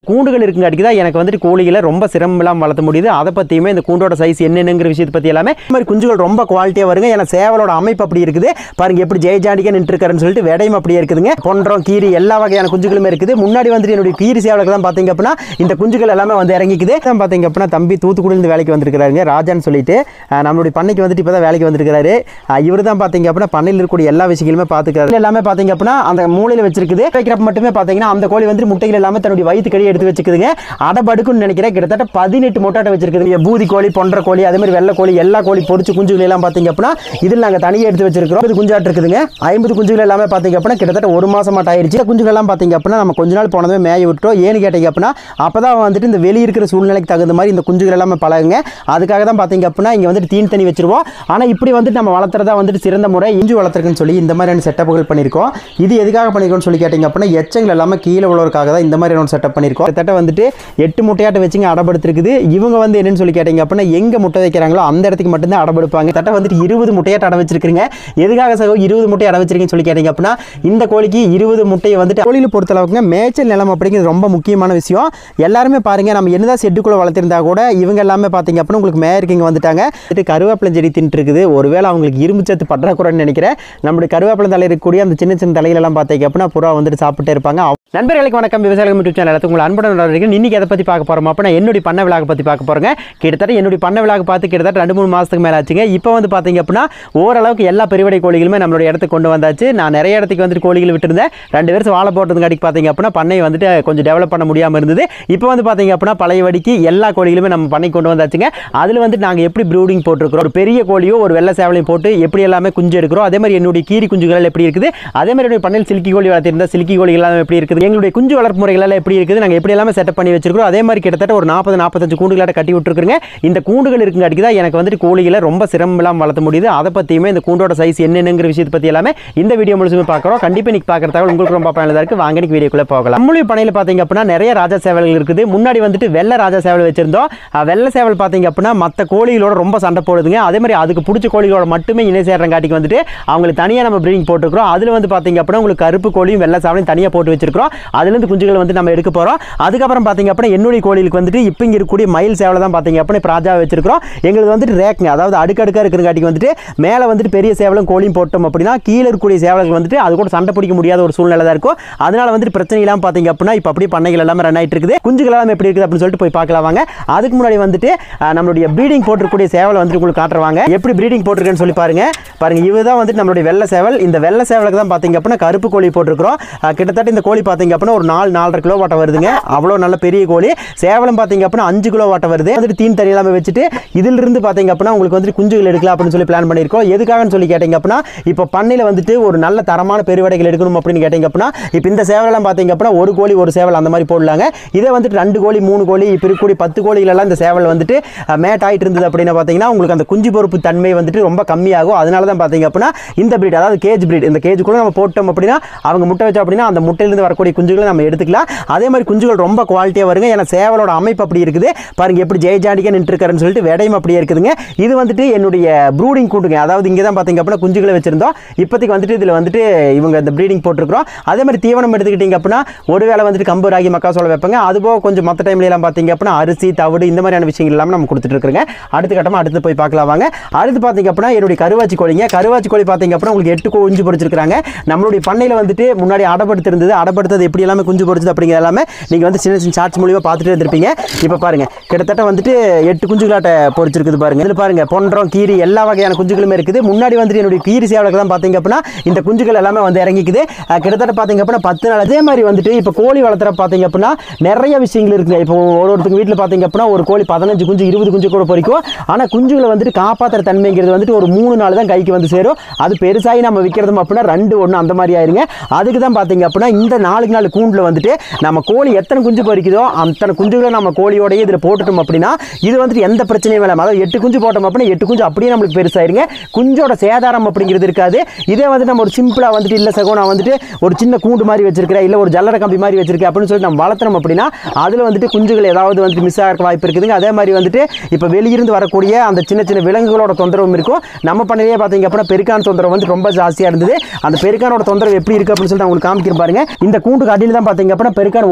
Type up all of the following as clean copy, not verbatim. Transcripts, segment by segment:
கூண்டுகள் இருக்குங்காட்டிக்கு தான் எனக்கு வந்துட்டு கோழிகளை ரொம்ப சிரமம் வளர்த்த முடியுது. அதை பற்றியுமே இந்த கூண்டோட சைஸ் என்னென்னுங்கிற விஷயத்தை பற்றி எல்லாமே இந்த மாதிரி குஞ்சுகள் ரொம்ப குவாலிட்டியாக வருங்க. ஏன்னா சேவலோட அமைப்பு அப்படி இருக்குது பாருங்க, எப்படி ஜெயஜாண்டிக்கா நின்றுருக்காருன்னு சொல்லிட்டு விடையும் அப்படியே இருக்குதுங்க. பொன்றம் கீரி எல்லா வகையான குஞ்சுகளுமே இருக்குது. முன்னாடி வந்துட்டு என்னுடைய கீரி சேவலுக்கு தான் பார்த்தீங்க அப்படின்னா இந்த குஞ்சுகள் எல்லாமே வந்து இறங்கிக்குது. தான் பார்த்தீங்க அப்படின்னா தம்பி தூத்துக்குடியிலிருந்து வேலைக்கு வந்திருக்கிறாருங்க, ராஜான்னு சொல்லிட்டு நம்மளுடைய பண்ணைக்கு வந்துட்டு இப்போ தான் வேலைக்கு வந்திருக்கிறாரு. இவர் தான் பார்த்தீங்க அப்படின்னா பண்ணையில் இருக்கக்கூடிய எல்லா விஷயங்களுமே பார்த்துக்கிறாரு. எல்லாமே பார்த்தீங்க அப்படின்னா அந்த மூலையில் வச்சிருக்குது. வைக்கிறப்ப மட்டுமே பார்த்தீங்கன்னா அந்த கோழி வந்து முட்டைகள் எல்லாமே தன்னுடைய வயிற்று கடி எடுத்து வச்சுக்குதுங்க. அடபடுக்குன்னு நினைக்கிறேன், கிட்டத்தட்ட 18 முட்டாட்டை வச்சிருக்குது. பூதி கோழி, பொன்ற கோழி, அதே மாதிரி வெள்ளை கோழி, எல்லா கோழி பொறிச்சு குஞ்சுகள் எல்லாம் பார்த்தீங்க அப்படின்னா இதில் நாங்கள் தனியாக எடுத்து வச்சிருக்கிறோம். இது குஞ்சாட்டு இருக்குதுங்க. 50 குஞ்சுகள் எல்லாமே பார்த்தீங்க அப்படின்னா கிட்டத்தட்ட 1 மாசமாட்ட ஆயிடுச்சு. குஞ்சுகள் எல்லாம் பார்த்தீங்க அப்படின்னா நம்ம கொஞ்ச நாள் போனதுமே மேய விட்டோம். ஏன்னு கேட்டீங்க அப்படின்னா அப்பதான் வந்துட்டு இந்த வெளியே இருக்கிற சூழ்நிலைக்கு தகுந்த மாதிரி இந்த குஞ்சுகள் எல்லாமே பழகுங்க. அதுக்காக தான் பார்த்தீங்க அப்படின்னா இங்கே வந்துட்டு தீன் தண்ணி வச்சிருவோம். ஆனால் இப்படி வந்துட்டு நம்ம வளர்த்துறதா வந்துட்டு சிறந்த முறை. இஞ்சி வளர்த்துறதுன்னு சொல்லி இந்த மாதிரியான செட்டப்புகள் பண்ணியிருக்கோம். இது எதுக்காக பண்ணியிருக்கோம்னு சொல்லி கேட்டிங்க அப்படின்னா எச்சங்கள் எல்லாமே கீழே உள்ளவருக்காக தான் இந்த மாதிரியான செட்டப் பண்ணியிருக்கோம். கிட்டத்தட்ட வந்துட்டு 8 முட்டையாட்ட வச்சுங்க அடப்படுத்திருக்குது. இவங்க வந்து என்னன்னு சொல்லி கேட்டிங்க அப்படின்னா எங்கே முட்டை வைக்கிறாங்களோ அந்த இடத்துக்கு மட்டும்தான் அடப்படுப்பாங்க. கிட்டத்தட்ட வந்துட்டு 20 முட்டையாட்ட அடை வச்சிருக்கீங்க. எதுக்காக சார் 20 முட்டை அடை வச்சிருக்கீங்கன்னு சொல்லி கேட்டிங்க அப்படின்னா இந்த கோழிக்கு 20 முட்டையை வந்துட்டு கோழியில் பொறுத்தளவுக்குங்க மேய்ச்சல் நிலம் அப்படிங்கிறது ரொம்ப முக்கியமான விஷயம். எல்லாருமே பாருங்க, நம்ம என்னதான் செட்டுக்குள்ளே வளர்த்திருந்தா கூட இவங்க எல்லாமே பார்த்தீங்க அப்படின்னா உங்களுக்கு மேயருக்கு இங்கே வந்துட்டாங்க. கருவேப்பிலை செடி தின்ட்டு இருக்குது. ஒருவேளை அவங்களுக்கு இரும்பு சத்து பற்றாக்குறைன்னு நினைக்கிறேன். நம்மளுடைய கருவேப்பிலை தலை இருக்கக்கூடிய அந்த சின்ன சின்ன தலைகளெல்லாம் பார்த்தீங்க அப்படின்னா புறா வந்துட்டு சாப்பிட்டே இருப்பாங்க. நண்பர்களுக்கு வணக்கம், விவசாயிகள் யூடியூப் சேனல் உங்களை அன்புடன் இன்னைக்கு எதை பற்றி பார்க்க போகிறோம் அப்படின்னா என்னுடைய பண்ணை விழாவை பற்றி பார்க்க போகிறோங்க. கிட்டத்தட்ட என்னுடைய பண்ணை விழாவை பார்த்து கிட்டத்தட்ட 2-3 மாதத்துக்கு மேலே ஆச்சுங்க. இப்போ வந்து பார்த்தீங்க அப்படின்னா ஓரளவுக்கு எல்லா பெருவடை கோழிகளுமே நம்மளுடைய இடத்துக்கு கொண்டு வந்தாச்சு. நான் நிறைய இடத்துக்கு வந்துட்டு கோழிகள் விட்டுருந்தேன். 2 வருஷம் வாழை போட்டதுக்காட்டி பார்த்தீங்க அப்படின்னா பண்ணை வந்துட்டு கொஞ்சம் டெவலப் பண்ண முடியாமல் இருந்தது. இப்போ வந்து பார்த்தீங்க அப்படின்னா பழைய வடிக்கு எல்லா கோழிகளுமே நம்ம பண்ணை கொண்டு வந்தாச்சுங்க. அதில் வந்து நாங்கள் எப்படி ப்ரூடிங் போட்டிருக்கிறோம், ஒரு பெரிய கோழியோ ஒரு வெள்ளை சேவலையும் போட்டு எப்படி எல்லாமே குஞ்சு எடுக்கிறோம், அதே மாதிரி என்னுடைய கீரி குஞ்சுகள் எப்படி இருக்குது, அதே மாதிரி என்னுடைய பண்ணையில் சில்கி கோழி வளர்த்திருந்தா சில்கி கோழிகள் எல்லாம் எப்படி இருக்குது, எங்களுடைய குஞ்சு வளர்ப்பு முறைகள் எப்படி இருக்குது, நாங்கள் எப்படி எல்லாமே செட்டப் பண்ணி வச்சிருக்கிறோம். அதே மாதிரி கிட்டத்தட்ட ஒரு 40-45 கூண்டுகளை கட்டி விட்டுருக்குங்க. இந்த கூண்டுகள் இருக்குங்காட்டிக்கு தான் எனக்கு வந்துட்டு கோழிகளை ரொம்ப சிரமம் வளர்த்த முடியுது. அதை பற்றியுமே இந்த கூண்டோட சைஸ் என்னென்னுங்கிற விஷயத்தை பற்றி எல்லாமே இந்த வீடியோ முழுசுமே பார்க்குறோம். கண்டிப்பாக இன்னைக்கு பார்க்குற தகவல் உங்களுக்கு ரொம்ப பயனுள்ளதாக இருக்குது. வாங்க இன்னைக்கு வீடியோக்குள்ளே போகலாம். நம்மளுடைய பண்ணையில் பார்த்தீங்க அப்படின்னா நிறைய ராஜா சேவல்கள் இருக்குது. முன்னாடி வந்துட்டு வெள்ளை ராஜா சேவல் வச்சிருந்தோம். வெள்ளை சேவல் பார்த்தீங்க அப்படின்னா மற்ற கோழிகளோட ரொம்ப சண்டை போடுதுங்க. அதே மாதிரி அதுக்கு பிடிச்ச கோழிகளோட மட்டுமே இணை சேர்றங்காட்டிக்கு வந்துட்டு அவங்களுக்கு தனியாக நம்ம ப்ரீடிங் போட்டுருக்கிறோம். அதில் வந்து பார்த்தீங்க அப்படின்னா உங்களுக்கு கருப்பு கோழியும் வெள்ளை சேவலையும் தனியாக போட்டு வச்சிருக்கிறோம். அதுலேருந்து குஞ்சுகள் வந்து நம்ம எடுக்க போகிறோம். அதுக்கப்புறம் பார்த்தீங்க அப்படின்னா என்னுடைய கோழிகளுக்கு வந்துட்டு இப்போ இங்கே இருக்கக்கூடிய மயில் சேவலை தான் பார்த்தீங்க அப்படின்னா இப்போ ராஜா வச்சிருக்கிறோம். எங்களுக்கு வந்துட்டு ரேக்குங்க, அதாவது அடுக்கடுக்காக இருக்கிறங்காட்டிக்கு வந்துட்டு மேலே வந்துட்டு பெரிய சேவலும் கோழியும் போட்டோம் அப்படின்னா கீழே இருக்கக்கூடிய சேவல்கள் வந்துட்டு அது கூட சண்டை பிடிக்க முடியாத ஒரு சூழ்நிலை தான் இருக்கும். அதனால வந்துட்டு பிரச்சனை இல்லாமல் பார்த்தீங்க அப்படின்னா இப்போ அப்படியே பண்ணைகள் எல்லாமே ரன் ஆகிட்டு இருக்குது. குஞ்சுகள் எல்லாம் எப்படி இருக்குது அப்படின்னு சொல்லிட்டு போய் பார்க்கலாம் வாங்க. அதுக்கு முன்னாடி வந்துட்டு நம்மளுடைய ப்ரீடிங் போட்டிருக்கக்கூடிய சேவலை வந்துட்டு உங்களுக்கு காட்டுறாங்க. எப்படி ப்ரீடிங் போட்டிருக்கேன்னு சொல்லி பாருங்க. இதுதான் வந்துட்டு நம்மளுடைய வெள்ளை சேவல். இந்த வெள்ளை சேவலுக்கு தான் பார்த்தீங்க அப்படின்னா கருப்பு கோழி போட்டிருக்கிறோம். கிட்டத்தட்ட இந்த கோழி பார்த்தீங்க அப்படின்னா ஒரு 4-4.5 கிலோ வாட்டை வருதுங்க. அவ்வளோ நல்ல பெரிய கோழி. சேவலும் பார்த்தீங்க அப்படின்னா 5 கிலோ வாட்டை வருது. வந்துட்டு தீன் தண்ணி எல்லாமே வச்சுட்டு இதிலிருந்து பார்த்தீங்க அப்படின்னா உங்களுக்கு வந்துட்டு குஞ்சுகள் எடுக்கலாம் அப்படின்னு சொல்லி பிளான் பண்ணியிருக்கோம். எதுக்காகன்னு சொல்லி கேட்டீங்க அப்படின்னா இப்போ பண்ணையில் வந்துட்டு ஒரு நல்ல தரமான பெருவடைகள் எடுக்கணும் அப்படின்னு கேட்டீங்க அப்படின்னா இப்போ இந்த சேவலெல்லாம் பார்த்தீங்க அப்படின்னா ஒரு கோழி ஒரு சேவல் அந்த மாதிரி போடலாங்க. இதே வந்துட்டு 2 கோழி 3 கோழி இப்போ இருக்கக்கூடிய 10 கோழிகள் எல்லாம் இந்த சேவல் வந்துட்டு மேட் ஆகிட்டு இருந்தது அப்படின்னு பார்த்தீங்கன்னா உங்களுக்கு அந்த குஞ்சு பொறுப்பு தன்மை வந்துட்டு ரொம்ப கம்மியாகும். அதனால தான் பார்த்தீங்க அப்படின்னா இந்த பிரீட், அதாவது கேஜ் பிரீட், இந்த கேஜுக்குள்ள நம்ம போட்டோம் அப்படின்னா அவங்க முட்டை வச்சோம் அப்படின்னா அந்த முட்டையிலிருந்து வரக்கூடிய குஞ்சுகளை நம்ம எடுத்துக்கலாம். அதே மாதிரி குஞ்சுகள் ரொம்ப குவாலிட்டியாக வருங்க. ஏன்னா சேவலோட அமைப்பு அப்படி இருக்குது பாருங்க, எப்படி ஜெயஜாண்டிக்கா நின்றுருக்காருன்னு சொல்லிட்டு விடையும் அப்படியே இருக்குதுங்க. இது வந்துட்டு என்னுடைய ப்ரூடிங் கூண்டுங்க, அதாவது இங்கே தான் பார்த்தீங்க அப்படின்னா குஞ்சுகளை வச்சிருந்தோம். இப்போதைக்கு வந்துட்டு இதில் வந்துட்டு இவங்க இந்த ப்ரீடிங் போட்டிருக்கிறோம். அதே மாதிரி தீவனம் எடுத்துக்கிட்டீங்க அப்படின்னா ஒருவேளை வந்துட்டு கம்பு ராகி மக்காசோளம் வைப்பாங்க. அதுபோக கொஞ்சம் மற்ற டைம்ல எல்லாம் பார்த்தீங்க அப்படின்னா அரிசி தவிடு இந்த மாதிரியான விஷயங்கள் எல்லாமே நம்ம கொடுத்துட்டு இருக்கிறோங்க. அடுத்த கட்டமாக அடுத்து போய் பார்க்கலாம் வாங்க. அடுத்து பார்த்தீங்க அப்படின்னா என்னுடைய கருவாச்சி கோழிங்க. கருவாச்சி கோழி பார்த்தீங்க அப்படின்னா உங்களுக்கு 8 குஞ்சு பொறிச்சிருக்காங்க. நம்மளுடைய பண்ணையில் வந்துட்டு முன்னாடி அடப்படுத்து இருந்தது. அடப்படுத்தது எப்படி எல்லாமே குஞ்சு பொறிச்சது அப்படிங்கிற எல்லாமே நீங்கள் வந்து சின்ன சின்ன ஷார்ட்ஸ் மூலியமாக பார்த்துட்டு இருந்திருப்பீங்க. இப்போ பாருங்க கிட்டத்தட்ட வந்துட்டு 8 குஞ்சுகளாட்ட பொறிச்சிருக்குது பாருங்க. இதில் பாருங்க பொன்றம் கீரி எல்லா வகையான குஞ்சுகளுமே இருக்குது. முன்னாடி வந்துட்டு என்னுடைய கீரி சேவலுக்கு தான் பார்த்தீங்க அப்படின்னா இந்த குஞ்சுகள் எல்லாமே வந்து இறங்கிக்குது. கிட்டத்தட்ட பார்த்தீங்க அப்படின்னா 10 நாள். அதே மாதிரி வந்துட்டு இப்போ கோழி வளர்த்துற பார்த்தீங்க அப்படின்னா நிறைய விஷயங்கள் இருக்குங்க. இப்போ ஒருத்தருக்கு வீட்டில் பார்த்தீங்க அப்படின்னா ஒரு கோழி 15 குஞ்சு 20 குஞ்சு கூட பொறிக்கும். ஆனால் குஞ்சுகளை வந்துட்டு காப்பாற்றுற தன்மைங்கிறது வந்துட்டு ஒரு 3 நாள் தான் கைக்கு வந்து சேரும். அது பெருசாகி நம்ம விற்கிறதும் அப்படின்னா 2-1 அந்த மாதிரி ஆயிருங்க. அதுக்கு தான் பார்த்தீங்க அப்படின்னா இந்த 4 கூண்டில் வந்துட்டு நம்ம கோழி எத்தனை குஞ்சு பொறிக்குதோ அத்தனை குஞ்சுகளை நம்ம கோழியோடய இதில் போட்டுட்டோம் அப்படின்னா இது வந்துட்டு எந்த பிரச்சனையும் இல்லை. அதாவது 8 குஞ்சு போட்டோம் அப்படின்னா 8 குஞ்சு அப்படியே நம்மளுக்கு பெருசாயிருங்க. குஞ்சோட சேதாரம் அப்படிங்கிறது இருக்காது. இதே வந்து நம்ம ஒரு சிம்பிளாக வந்துட்டு இல்லை சகோ நான் வந்துட்டு ஒரு சின்ன கூண்டு மாதிரி வச்சிருக்கிறேன், இல்லை ஒரு ஜல்லடை கம்பி மாதிரி வச்சிருக்கேன் அப்படின்னு சொல்லிட்டு நம்ம வளர்த்தணும் அப்படின்னா அதில் வந்துட்டு குஞ்சுகள் ஏதாவது வந்துட்டு மிஸ் ஆகிற வாய்ப்பு இருக்குதுங்க. அதே மாதிரி வந்துட்டு இப்போ வெளியிருந்து வரக்கூடிய அந்த சின்ன சின்ன விலங்குகளோட தொந்தரவும் இருக்கும். நம்ம பண்ணையிலே பார்த்தீங்க அப்படின்னா பெருக்கான தொந்தரவு வந்து ரொம்ப ஜாஸ்தியாக இருந்தது. அந்த பெருக்கானோட தொந்தரவு எப்படி இருக்குது அப்படின்னு சொல்லிட்டு உங்களுக்கு காமிக்கிறேன் பாருங்க. இந்த கூண்டுக்கு அடியில் தான் பார்த்தீங்க அப்படின்னா பெருக்கான ஓட்ட போட்டு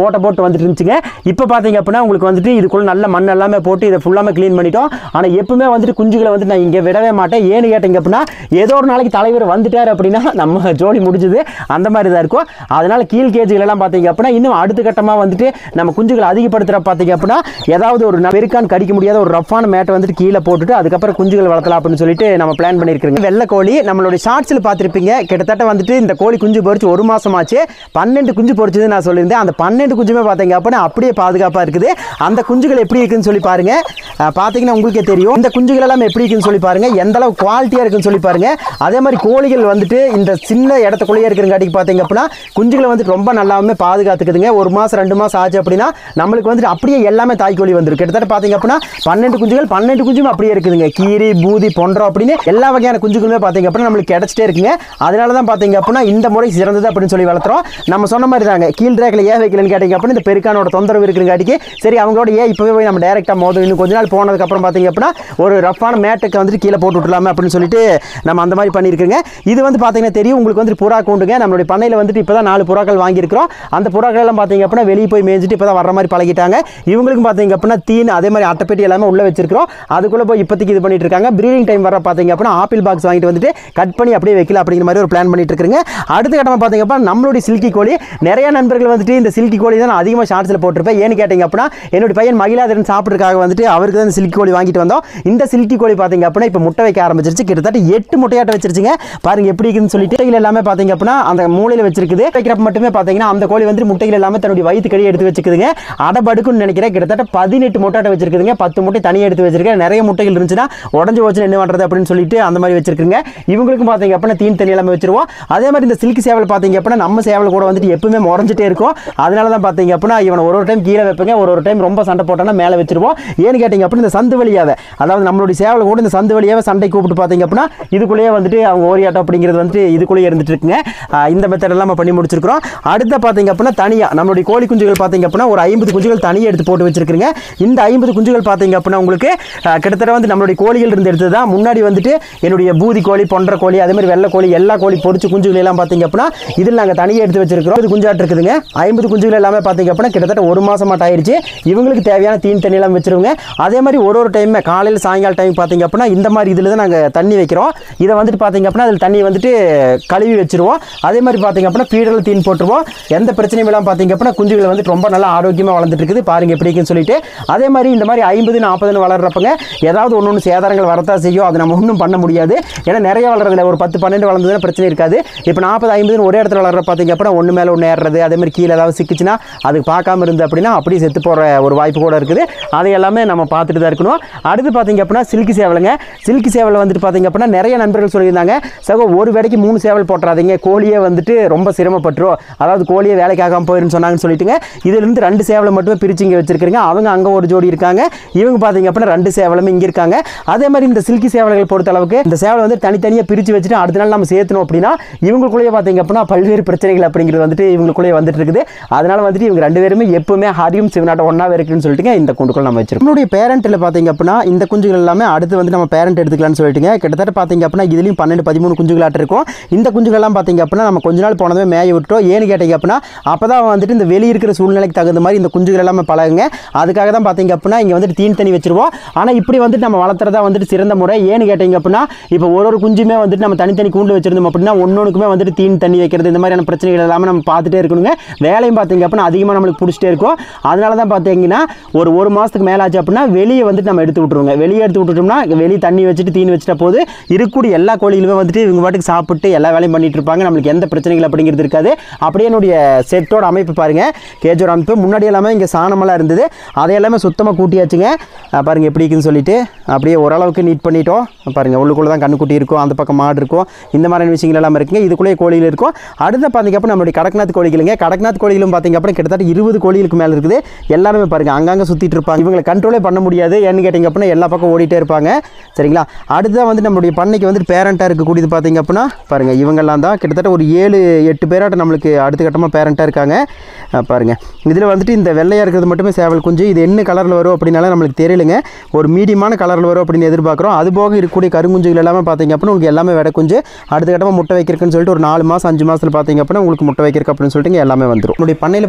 வந்துட்டு இருந்துச்சுங்க. இப்போ பார்த்தீங்க அப்படின்னா உங்களுக்கு வந்துட்டு இதுக்குள்ள நல்ல மண் எல்லாமே போட்டு இதை ஃபுல்லாமே க்ளீன் பண்ணிட்டோம். ஆனால் எப்பவுமே வந்துட்டு குஞ்சுகளை வந்து நான் இங்கே விடவே மாட்டேன். ஏன்னு கேட்டீங்க அப்படின்னா ஏதோ ஒரு நாளைக்கு தலைவர் வந்துட்டார் அப்படின்னா நம்ம ஜோலி முடிஞ்சுது அந்த மாதிரி தான் இருக்கும். அதனால கீழ் கேஜுகள் எல்லாம் பார்த்தீங்க அப்படின்னா இன்னும் அடுத்த கட்டமாக வந்துட்டு நம்ம குஞ்சுகளை அதிகப்படுத்துகிற பார்த்தீங்க அப்படின்னா ஏதாவது ஒரு பெருக்கான் கடிக்க முடியாத ஒரு ரஃப்பான மேட்டை வந்துட்டு கீழே போட்டுட்டு அதுக்கப்புறம் குஞ்சுகள் வளர்த்தலாம் அப்படின்னு சொல்லிட்டு நம்ம பிளான் பண்ணியிருக்கிறோங்க. வெள்ளை கோழி நம்மளுடைய ஷார்ட்ஸில் பார்த்துருப்பீங்க. கிட்டத்தட்ட வந்துட்டு இந்த கோழி குஞ்சு பொறிச்சு 1 மாதம் ஆச்சு. 12 குஞ்சு பொறிச்சது நான் சொல்லியிருந்தேன். அந்த 12 குஞ்சுமே பார்த்தீங்க அப்படின்னா அப்படியே பாதுகாப்பாக இருக்குது. அந்த குஞ்சுகள் எப்படி இருக்குன்னு சொல்லி பாருங்க. பார்த்தீங்கன்னா உங்களுக்கே தெரியும் இந்த குஞ்சுகள் எல்லாம் எப்படி இருக்குன்னு சொல்லி பாருங்க, எந்த அளவு குவாலிட்டியாக இருக்குன்னு சொல்லி பாருங்க. அதே மாதிரி கோழிகள் வந்துட்டு இந்த சின்ன இடத்துக்குள்ளேயே இருக்கிறங்காட்டிக்கு பார்த்தீங்க அப்படின்னா குஞ்சுகளை வந்துட்டு ரொம்ப நல்லாவே பாதுகாத்துக்குதுங்க. 1 மாதம் 2 மாதம் ஆச்சு அப்படின்னா நம்மளுக்கு வந்துட்டு அப்படியே எல்லாமே தாய்க்கோழி வந்துடும். கிட்டத்தட்ட பார்த்தீங்க அப்படின்னா 12 குஞ்சுகள் 12 குஞ்சும் அப்படியே இருக்குதுங்க. கீரி பூதி பொன்றம் அப்படின்னு எல்லா வகையான குஞ்சுகளுமே பார்த்தீங்க அப்படின்னா நம்மளுக்கு கிடைச்சிட்டே இருக்குங்க. அதனால தான் பார்த்தீங்க அப்படின்னா இந்த முறை சிறந்தது அப்படின்னு சொல்லி வளர்த்துறோம். நம்ம சொன்ன மாதிரி தாங்க கீழ் ரேக்கில் ஏன் வைக்கலன்னு கேட்டீங்க அப்படின்னா இந்த பெருக்கானோட தொந்தரவு இருக்கிறங்காட்டிக்கு சரி அவங்களோட இப்போவே போய் நம்ம டேரெக்டாக மோதும் இன்னும் கொஞ்ச நாள் போனதுக்கப்புறம் பார்த்தீங்க அப்படின்னா ஒரு ரஃப்பான மேட்டுக்கு வந்துட்டு கீழே போட்டு விட்டுலாமே அப்படின்னு சொல்லிட்டு நம்ம அந்த மாதிரி பண்ணியிருக்கோங்க. இது வந்து பார்த்தீங்கன்னா தெரியும் உங்களுக்கு வந்து புறா கூண்டுங்க. நம்மளுடைய பண்ணையில் வந்துட்டு இப்போ தான் 4 புறாக்கள் வாங்கியிருக்கிறோம். அந்த புறாக்கள் எல்லாம் பார்த்தீங்க அப்படின்னா வெளியே போய் மேய்ஞ்சிட்டு இப்போ தான் வர மாதிரி பழகிட்டாங்க. இவங்களுக்கும் பார்த்தீங்க அப்படின்னா தீன் அதே மாதிரி அட்டைப்பெட்டி எல்லாமே உள்ளே வச்சிருக்கிறோம். அதுக்குள்ளே போய் இப்போதைக்கு இது பண்ணிட்டு இருக்காங்க. ப்ரீடிங் டைம் வர பார்த்தீங்க அப்படின்னா ஆப்பிள் பாக்ஸ் வாங்கிட்டு வந்துட்டு கட் பண்ணி அப்படியே வைக்கல அப்படிங்கிற மாதிரி ஒரு பிளான் பண்ணிட்டு இருக்குங்க. அடுத்த கட்டமாக பார்த்தீங்க அப்படின்னா நம்மளுடைய சில்கி கோழி நிறைய நண்பர்கள் வந்துட்டு இந்த சில்கி கோழி தான் அதிகமாக ஷார்ட்ஸில் போட்டிருப்பேன். ஏன்னு கேட்டீங்க அப்படின்னா என்னுடைய பையன் மகிழாதரன் சாப்பிட்றதுக்காக வந்துட்டு அவருக்கு தான் இந்த சில்கி கோழி வாங்கிட்டு வந்தோம். இந்த சில்கி கோழி பார்த்தீங்க அப்படின்னா இப்போ முட்டை வைக்க ஆரம்பிச்சிருச்சு. கிட்டத்தட்ட 8 முட்டையாட்ட வச்சிருச்சுங்க. பாருங்க எப்படி இருக்குன்னு சொல்லிட்டு முட்டைகள் எல்லாமே பார்த்தீங்க அப்படின்னா அந்த மூலையில் வச்சிருக்குது. வைக்கிறப்ப மட்டுமே பார்த்தீங்கன்னா அந்த கோழி வந்து முட்டைகள் எல்லாமே தன்னுடைய வயிற்று கடி எடுத்து வச்சுக்குதுங்க. அடபடுக்குன்னு நினைக்கிறேன். கிட்டத்தட்ட 18 முட்டையாட்ட வச்சிருக்குதுங்க. 10 முட்டை தனியாக எடுத்து வச்சிருக்கேன். நிறைய முட்டைகள் இருந்துச்சுன்னா உடஞ்சு வச்சு என்ன பண்ணுறது அப்படின்னு சொல்லிட்டு அந்த மாதிரி வச்சிருக்குங்க. இவங்களுக்கும் பார்த்தீங்க அப்படின்னா தீன் தண்ணி எல்லாமே வச்சிருவோம். அதே மாதிரி இந்த சில்கி சேவல் பார்த்தீங்க அப்படின்னா நம்ம சேவல் கூட வந்துட்டு எப்பவுமே முறைஞ்சிட்டே இருக்கும். அதனால தான் பார்த்தீங்க அப்படின்னா இவனை ஒரு டைம் கீழே வைப்பேங்க, ஒரு டைம் ரொம்ப சண்டை போட்டோன்னா மேலே வச்சிருவோம். ஏன்னு கேட்டீங்க அப்படின்னா இந்த சந்து வழியாவே அதாவது நம்மளுடைய சேவல் கூட இந்த சந்து வழியாவே சண்டை கூப்பிட்டு பார்த்தீங்க அப்படின்னா இதுக்குள்ளேயே வந்துட்டு அவங்க ஓரியாட்டம் அப்படிங்கிறது வந்துட்டு இதுக்குள்ளேயே இருந்துட்டு இருக்குங்க. இந்த மெத்தட் எல்லாம் பண்ணி முடிச்சிருக்கிறோம். அடுத்த பார்த்தீங்க அப்படின்னா தனியாக நம்மளுடைய கோழி குஞ்சுகள் பார்த்தீங்க அப்படின்னா ஒரு 50 குஞ்சுகள் தனியாக எடுத்து போட்டு வச்சிருக்குங்க. இந்த 50 குஞ்சுகள் பார்த்தீங்க அப்படின்னா உங்களுக்கு கிட்டத்தட்ட வந்து நம்மளுடைய கோழிகள் இருந்து எடுத்தது தான். முன்னாடி வந்துட்டு என்னுடைய பூதி கோழி பொன்ற கோழி அதே மாதிரி வெள்ளை கோழி எல்லா கோழி பொறிச்சு குஞ்சுகள் எல்லாம் பார்த்தீங்க அப்படின்னா இதில் நாங்கள் தனியாக எடுத்து வச்சிருக்கிறோம். இது குஞ்சாட்டு இருக்குதுங்க. 50 குஞ்சுகள் எல்லாமே பார்த்தீங்க அப்படின்னா கிட்டத்தட்ட 1 மாதம் மாட்ட ஆயிடுச்சு. இவங்களுக்கு தேவையான தீன் தண்ணி எல்லாம் வச்சிருவோங்க. அதே மாதிரி ஒரு டைம் காலையில் சாயங்கால டைம் பார்த்தீங்க அப்படின்னா இந்த மாதிரி இதில் தான் நாங்கள் தண்ணி வைக்கிறோம். இதை வந்துட்டு பார்த்தீங்க அப்படின்னா அதில் தண்ணி வந்துட்டு கழுவி வச்சிருவோம். அதே மாதிரி பார்த்தீங்க அப்படின்னா ஃபீடரில் தீன் போட்டுருவோம். எந்த பிரச்சனையும் இல்லாமல் பார்த்தீங்க அப்படின்னா குஞ்சுகள் வந்துட்டு ரொம்ப நல்லா ஆரோக்கியமாக வளர்ந்துட்டு இருக்குது. பாருங்க எப்படி இருக்குன்னு சொல்லிட்டு அதே மாதிரி இந்த மாதிரி 50-40 வளர்றப்பங்க ஏதாவது ஒன்று சேதாரங்கள் வரத்தான் செய்யும். அது நம்ம ஒன்றும் பண்ண முடியாது. ஏன்னா நிறைய வளர்றதில்ல ஒரு 10-12 வளர்ந்ததுன்னா பிரச்சனை இருக்காது. இப்போ 40-50 ஒரே இடத்துல வளர்ற பார்த்தீங்க அப்படின்னா ஒன்று மேலே ஒன்று ஏறுறது அதே மாதிரி கீழே ஏதாவது சிக்கிச்சுன்னா அது பார்க்காம இருந்து அப்படின்னா அப்படியே செத்து போகிற ஒரு வாய்ப்பு கூட இருக்குது. அதை எல்லாமே நம்ம பார்த்துட்டு தான் இருக்கணும். அடுத்து பார்த்தீங்க அப்படின்னா சில்கி சேவலுங்க. சில்கி சேவல் வந்துட்டு பார்த்தீங்க அப்படின்னா நிறைய நண்பர்கள் சொல்லியிருந்தாங்க சகோ ஒரு வேலைக்கு 3 சேவல் போட்டுறாதீங்க, கோழியை வந்துட்டு ரொம்ப சிரமப்பட்டுரும், அதாவது கோழியை வேலைக்காகாமல் போயிருன்னு சொன்னாங்கன்னு சொல்லிட்டுங்க. இதிலிருந்து 2 சேவலை மட்டுமே பிரிச்சு இங்கே வச்சிருக்கிறீங்க. அவங்க அங்கே ஒரு ஜோடி இருக்காங்க. இவங்க பார்த்தீங்க அப்படின்னா 2 சேவலும் இங்கே இருக்காங்க. அதே மாதிரி இந்த சில்கி சேவல்கள் பொறுத்த அளவுக்கு இந்த சேவலை வந்து தனித்தனியாக பிரித்து வச்சுட்டு அடுத்த நாள் நம்ம சேர்த்தணும் அப்படின்னா இவங்களுக்குள்ளேயே பார்த்தீங்க அப்படின்னா பல்வேறு பிரச்சனைகள் அப்படிங்கிறது வந்துட்டு இவங்களுக்குள்ளேயே வந்துட்டு இருக்குது. அதனால வந்துட்டு இவங்க 2 பேருமே எப்பவுமே ஹரியும் சிவனாட்டம் ஒன்றாவே இருக்குன்னு சொல்லிட்டுங்க இந்த குண்டுக்குள்ள நம்ம வச்சிருக்கோம். நம்மளுடைய பேரண்ட்டில் பார்த்தீங்க அப்படின்னா இந்த குஞ்சுகள் எல்லாமே அடுத்து வந்து நம்ம பேரண்ட் எடுத்துக்கலாம்னு சொல்லிட்டுங்க. கிட்டத்தட்ட பார்த்தீங்க அப்படின்னா இதுலேயும் 12-13 குஞ்சுகளாட்டு இருக்கும். இந்த குஞ்சுகள்லாம் பார்த்தீங்க அப்படின்னா நம்ம கொஞ்ச நாள் போனதுமே மேய விட்டோம். ஏன்னு கேட்டீங்க அப்படின்னா அப்போ தான் வந்துட்டு இந்த வெளியே இருக்கிற சூழ்நிலைக்கு தகுந்த மாதிரி இந்த குஞ்சுகள் எல்லாமே பழகுங்க. அதுக்காக தான் பார்த்தீங்க அப்படின்னா இங்கே வந்துட்டு தீன் தண்ணி வச்சிருவோம். ஆனால் இப்படி வந்துட்டு நம்ம வளர்த்துறதா வந்துட்டு சிறந்த முறை. ஏன்னு கேட்டீங்க அப்படின்னா இப்போ ஒரு குஞ்சுமே வந்துட்டு நம்ம தனித்தனி கூண்டு வச்சிருந்தோம் அப்படின்னா ஒன்னொன்றுக்குமே வந்துட்டு தீன் தண்ணி வைக்கிறது இந்த மாதிரியான பிரச்சனைகள் எல்லாமே நம்ம பார்த்துட்டே இருக்கணுங்க. வேலையும் பார்த்தீங்க அப்படின்னா அதிகமாக நம்மளுக்கு பிடிச்சிட்டே இருக்கும். அதனால தான் பார்த்தீங்கன்னா ஒரு மாதத்துக்கு மேலே ஆச்சு அப்படின்னா வெளியே வந்துட்டு நம்ம எடுத்து விட்டுருவோங்க. வெளியே எடுத்து விட்டுட்டோம்னா வெளியே தண்ணி வச்சுட்டு தீனி வச்சுட்ட போது இருக்கக்கூடிய எல்லா கோழிகளுமே வந்துட்டு இவங்க பாட்டுக்கு சாப்பிட்டு எல்லா வேலையும் பண்ணிட்டு இருப்பாங்க. நம்மளுக்கு எந்த பிரச்சனைகள் அப்படிங்கிறது இருக்காது. அப்படியே என்னுடைய செட்டோட அமைப்பு பாருங்க, கேஜோட அமைப்பு முன்னாடி எல்லாமே இங்கே சாணமெல்லாம் இருந்தது. அதையெல்லாமே சுத்தமாக கூட்டியாச்சுங்க. பாருங்கள் எப்படி இருக்குன்னு சொல்லிட்டு அப்படியே ஓரளவுக்கு நீட் பண்ணிட்டோம். பாருங்கள் உள்ளுக்குள்ளே தான் கண்ணுக்குட்டி இருக்கும், அந்த பக்கம் மாடு இருக்கும், இந்த மாதிரியான விஷயங்கள் எல்லாம் இருக்குங்க. இதுக்குள்ளேயே கோழிகள் இருக்கும். அடுத்த பார்த்தீங்க அப்படின்னா நம்மளுடைய கடக்நாத் கோழிகளுங்க. கடக்நாத் கோழிகளும் பார்த்தீங்க அப்படின்னா கிட்டத்தட்ட 20 கோழிகளுக்கு மேலே இருக்குது. எல்லாருமே பாருங்கள் அங்கங்கே சுற்றிட்டு இருப்பாங்க. இவங்களை கண்ட்ரோலே பண்ண முடியாது. ஏன்னு கேட்டிங்க அப்படின்னா எல்லா பக்கம் ஓடிட்டே இருப்பாங்க. சரிங்களா? அடுத்ததான் வந்து நம்மளுடைய பண்ணைக்கு வந்து பேரண்ட்டாக இருக்கக்கூடியது பார்த்தீங்க அப்படின்னா பாருங்கள் இவங்கெல்லாம் தான் கிட்டத்தட்ட ஒரு 7-8 பேராட்ட நம்மளுக்கு அடுத்த கட்டமாக பேரண்ட்டாக இருக்காங்க. பாருங்கள் இதில் வந்துட்டு இந்த வெள்ளையாக இருக்கிறது மட்டுமே சேவல் குஞ்சு. இது என்ன கலரில் வரும் அப்படின்னால நம்மளுக்கு தெரியலுங்க. ஒரு மீடியமான கலரில் வரும் அப்படின்னு எதிர்பார்க்குறோம். அது போக இருக்கக்கூடிய கருங்குஞ்சுகள் எல்லாமே பார்த்தீங்க அப்படின்னா உங்களுக்கு எல்லாமே வெடை குஞ்சு. அடுத்த கட்டமாக முட்டை வைக்கிறதுன்னு சொல்லிட்டு ஒரு 4 மாதம் 5 மாதத்தில் பார்த்தீங்க அப்படின்னா உங்களுக்கு முட்டை வைக்கிறதுக்கு அப்படின்னு சொல்லிட்டு எல்லாமே வந்துடும். உங்களுடைய பண்ணையில் பார்த்தீங்க அப்படின்னா